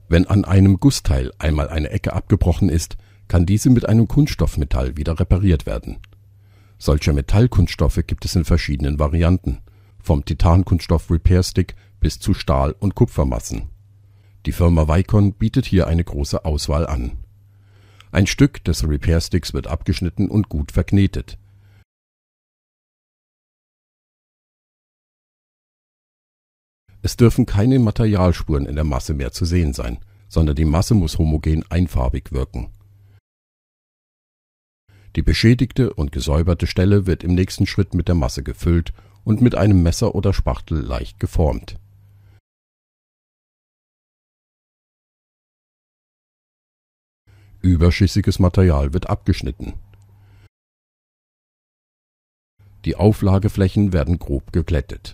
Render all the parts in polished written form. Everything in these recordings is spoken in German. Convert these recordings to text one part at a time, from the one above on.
Wenn an einem Gussteil einmal eine Ecke abgebrochen ist, kann diese mit einem Kunststoffmetall wieder repariert werden. Solche Metallkunststoffe gibt es in verschiedenen Varianten, vom Titankunststoff Repair Stick bis zu Stahl- und Kupfermassen. Die Firma Vicon bietet hier eine große Auswahl an. Ein Stück des Repair Sticks wird abgeschnitten und gut verknetet. Es dürfen keine Materialspuren in der Masse mehr zu sehen sein, sondern die Masse muss homogen einfarbig wirken. Die beschädigte und gesäuberte Stelle wird im nächsten Schritt mit der Masse gefüllt und mit einem Messer oder Spachtel leicht geformt. Überschüssiges Material wird abgeschnitten. Die Auflageflächen werden grob geglättet.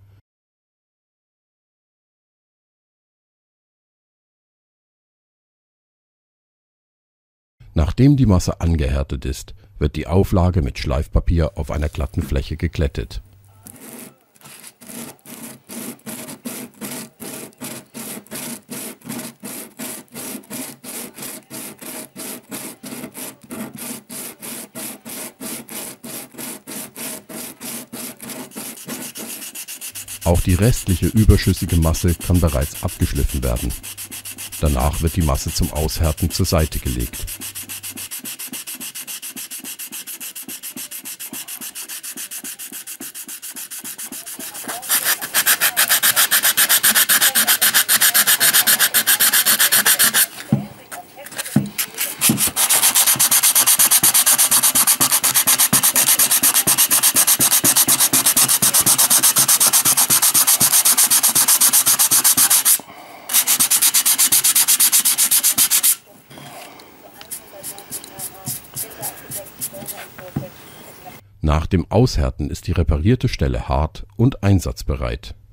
Nachdem die Masse angehärtet ist, wird die Auflage mit Schleifpapier auf einer glatten Fläche geglättet. Auch die restliche überschüssige Masse kann bereits abgeschliffen werden. Danach wird die Masse zum Aushärten zur Seite gelegt. Nach dem Aushärten ist die reparierte Stelle hart und einsatzbereit.